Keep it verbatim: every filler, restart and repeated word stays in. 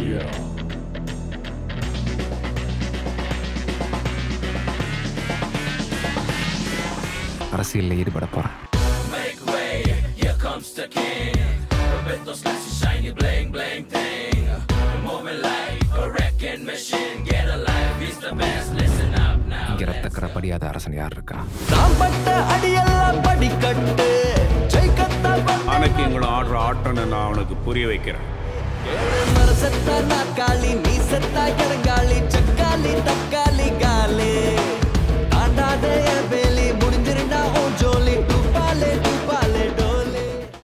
அரசியலில் ஈடுபட போறேன். இங்க ரத்தக்கரை படியாத அரசன் யார் இருக்கா? அன்னைக்கு எங்களை ஆடுற ஆட்டம்னு நான் அவனுக்கு புரிய வைக்கிறேன்.